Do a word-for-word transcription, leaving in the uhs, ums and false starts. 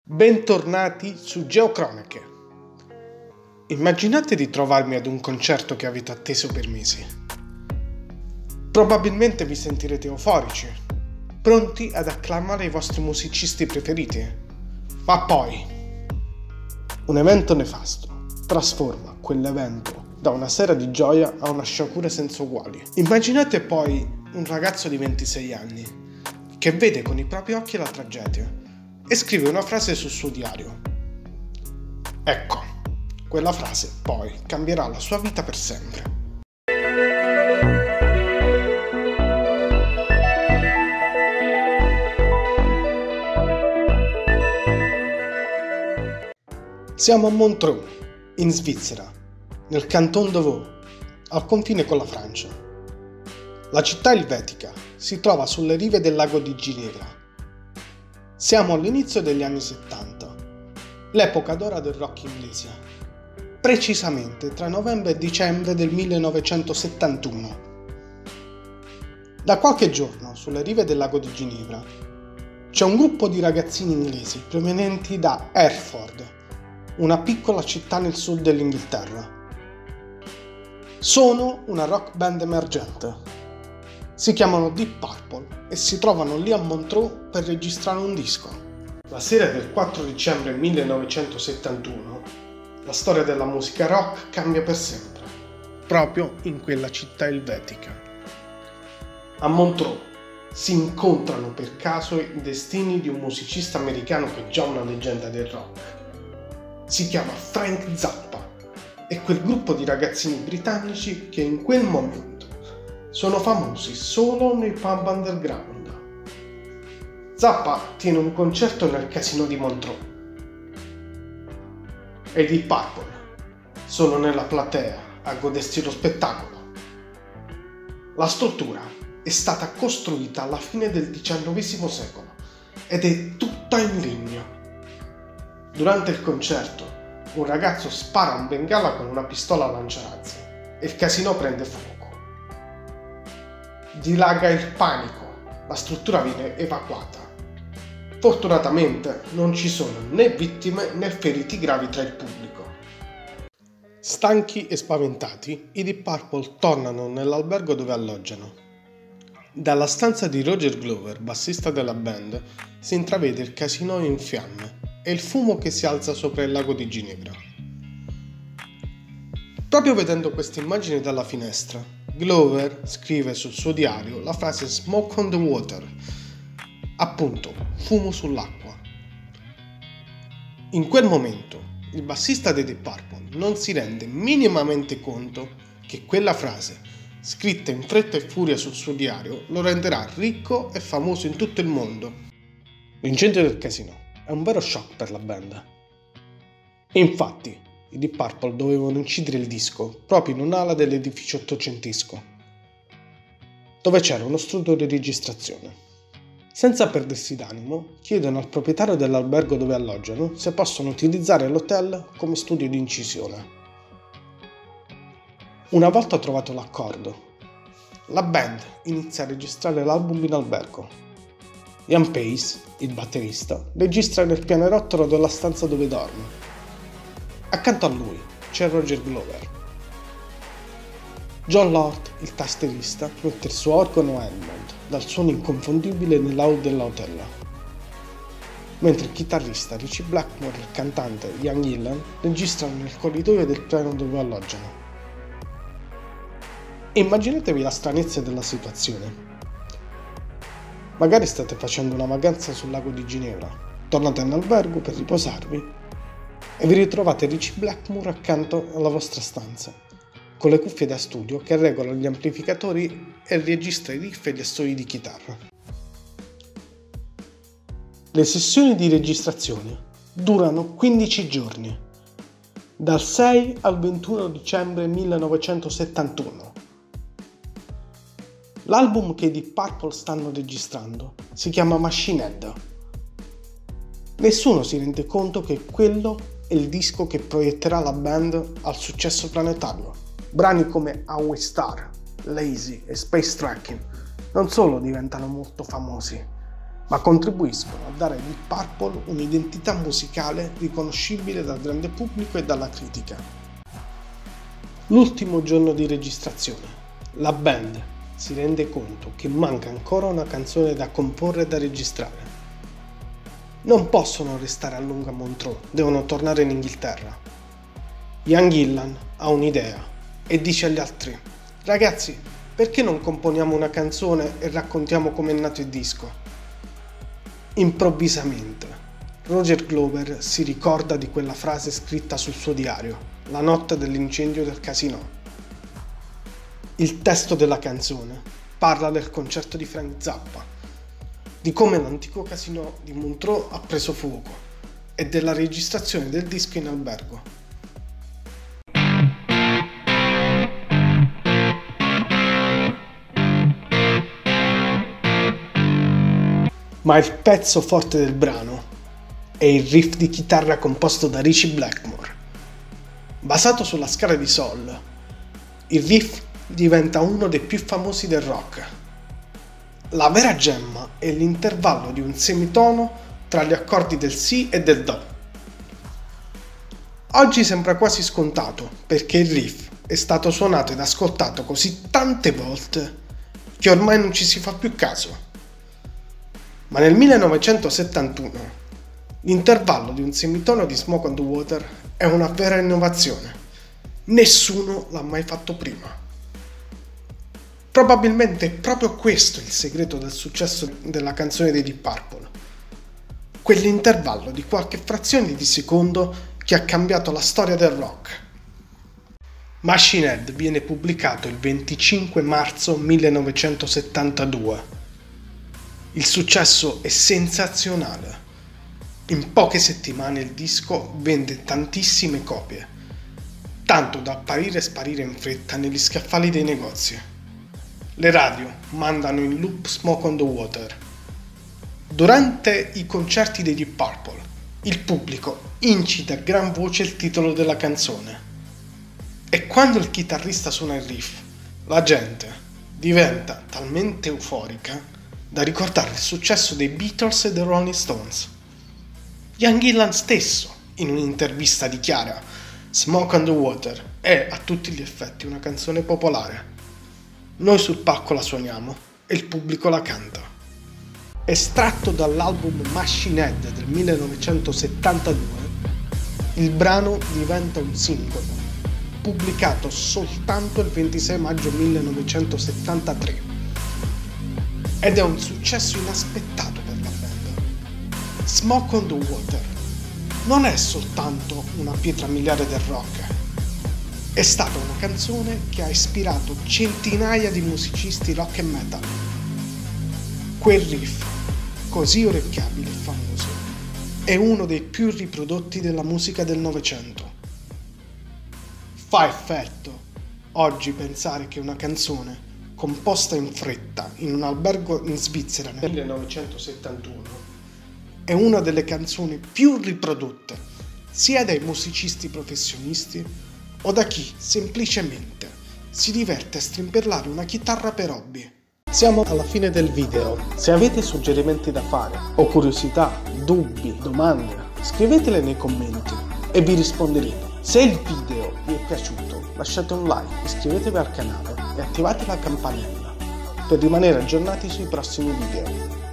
Bentornati su Geocronache. Immaginate di trovarmi ad un concerto che avete atteso per mesi. Probabilmente vi sentirete euforici, pronti ad acclamare i vostri musicisti preferiti. Ma poi, un evento nefasto trasforma quell'evento da una sera di gioia a una sciagura senza uguali. Immaginate poi un ragazzo di ventisei anni che vede con i propri occhi la tragedia e scrive una frase sul suo diario. Ecco, quella frase poi cambierà la sua vita per sempre. Siamo a Montreux, in Svizzera, nel Canton de Vaud, al confine con la Francia. La città elvetica si trova sulle rive del lago di Ginevra. Siamo all'inizio degli anni settanta, l'epoca d'ora del rock inglese, precisamente tra novembre e dicembre del millenovecentosettantuno. Da qualche giorno, sulle rive del lago di Ginevra, c'è un gruppo di ragazzini inglesi provenienti da Hereford, una piccola città nel sud dell'Inghilterra. Sono una rock band emergente. Si chiamano Deep Purple e si trovano lì a Montreux per registrare un disco. La sera del quattro dicembre millenovecentosettantuno la storia della musica rock cambia per sempre, proprio in quella città elvetica. A Montreux si incontrano per caso i destini di un musicista americano che è già una leggenda del rock. Si chiama Frank Zappa e quel gruppo di ragazzini britannici che in quel momento sono famosi solo nei pub underground. Zappa tiene un concerto nel casino di Montreux e i Deep Purple sono nella platea a godersi lo spettacolo. La struttura è stata costruita alla fine del diciannovesimo secolo ed è tutta in legno. Durante il concerto un ragazzo spara un bengala con una pistola a lanciarazzi e il casino prende fuoco. Dilaga il panico, la struttura viene evacuata. Fortunatamente non ci sono né vittime né feriti gravi tra il pubblico. Stanchi e spaventati, i Deep Purple tornano nell'albergo dove alloggiano. Dalla stanza di Roger Glover, bassista della band, si intravede il casino in fiamme e il fumo che si alza sopra il lago di Ginevra. Proprio vedendo queste immagini dalla finestra, Glover scrive sul suo diario la frase "smoke on the water", appunto fumo sull'acqua. In quel momento il bassista dei Deep Purple non si rende minimamente conto che quella frase, scritta in fretta e furia sul suo diario, lo renderà ricco e famoso in tutto il mondo. L'incendio del casino è un vero shock per la band. Infatti i Deep Purple dovevano incidere il disco proprio in un'ala dell'edificio ottocentesco, dove c'era uno studio di registrazione. Senza perdersi d'animo, chiedono al proprietario dell'albergo dove alloggiano se possono utilizzare l'hotel come studio di incisione. Una volta trovato l'accordo, la band inizia a registrare l'album in albergo. Ian Pace, il batterista, registra nel pianerottolo della stanza dove dorme. Accanto a lui c'è Roger Glover. John Lord, il tastierista, mette il suo organo Hammond dal suono inconfondibile nell'hall dell'hotel, mentre il chitarrista Ritchie Blackmore e il cantante Ian Gillan registrano nel corridoio del piano dove alloggiano. Immaginatevi la stranezza della situazione. Magari state facendo una vacanza sul lago di Ginevra, tornate in albergo per riposarvi e vi ritrovate Ritchie Blackmore accanto alla vostra stanza, con le cuffie da studio che regolano gli amplificatori e registra i riff e gli assoli di chitarra. Le sessioni di registrazione durano quindici giorni, dal sei al ventuno dicembre millenovecentosettantuno. L'album che i Deep Purple stanno registrando si chiama Machine Head. Nessuno si rende conto che quello è il disco che proietterà la band al successo planetario. Brani come How We Star, Lazy e Space Trekking non solo diventano molto famosi, ma contribuiscono a dare ai Deep Purple un'identità musicale riconoscibile dal grande pubblico e dalla critica. L'ultimo giorno di registrazione, la band si rende conto che manca ancora una canzone da comporre e da registrare. Non possono restare a lungo a Montreux, devono tornare in Inghilterra. Ian Gillan ha un'idea e dice agli altri: ragazzi, perché non componiamo una canzone e raccontiamo com'è nato il disco? Improvvisamente, Roger Glover si ricorda di quella frase scritta sul suo diario, la notte dell'incendio del casinò. Il testo della canzone parla del concerto di Frank Zappa, di come l'antico casinò di Montreux ha preso fuoco e della registrazione del disco in albergo. Ma il pezzo forte del brano è il riff di chitarra composto da Ritchie Blackmore. Basato sulla scala di Sol, il riff diventa uno dei più famosi del rock. La vera gemma è l'intervallo di un semitono tra gli accordi del Si e del Do. Oggi sembra quasi scontato perché il riff è stato suonato ed ascoltato così tante volte che ormai non ci si fa più caso. Ma nel millenovecentosettantuno l'intervallo di un semitono di Smoke on the Water è una vera innovazione. Nessuno l'ha mai fatto prima. Probabilmente è proprio questo il segreto del successo della canzone dei Deep Purple. Quell'intervallo di qualche frazione di secondo che ha cambiato la storia del rock. Machine Head viene pubblicato il venticinque marzo millenovecentosettantadue. Il successo è sensazionale. In poche settimane il disco vende tantissime copie, tanto da apparire e sparire in fretta negli scaffali dei negozi. Le radio mandano in loop Smoke on the Water. Durante i concerti dei Deep Purple, il pubblico incita a gran voce il titolo della canzone. E quando il chitarrista suona il riff, la gente diventa talmente euforica da ricordare il successo dei Beatles e dei Rolling Stones. Ian Gillan stesso, in un'intervista, dichiara: Smoke on the Water è a tutti gli effetti una canzone popolare. Noi sul palco la suoniamo e il pubblico la canta. Estratto dall'album Machine Head del millenovecentosettantadue, il brano diventa un singolo, pubblicato soltanto il ventisei maggio millenovecentosettantatré. Ed è un successo inaspettato per la band. Smoke on the Water non è soltanto una pietra miliare del rock. È stata una canzone che ha ispirato centinaia di musicisti rock e metal. Quel riff, così orecchiabile e famoso, è uno dei più riprodotti della musica del Novecento. Fa effetto oggi pensare che una canzone composta in fretta in un albergo in Svizzera nel millenovecentosettantuno è una delle canzoni più riprodotte sia dai musicisti professionisti o da chi semplicemente si diverte a strimpellare una chitarra per hobby. Siamo alla fine del video. Se avete suggerimenti da fare o curiosità, dubbi, domande, scrivetele nei commenti e vi risponderemo. Se il video vi è piaciuto, lasciate un like, iscrivetevi al canale e attivate la campanella per rimanere aggiornati sui prossimi video.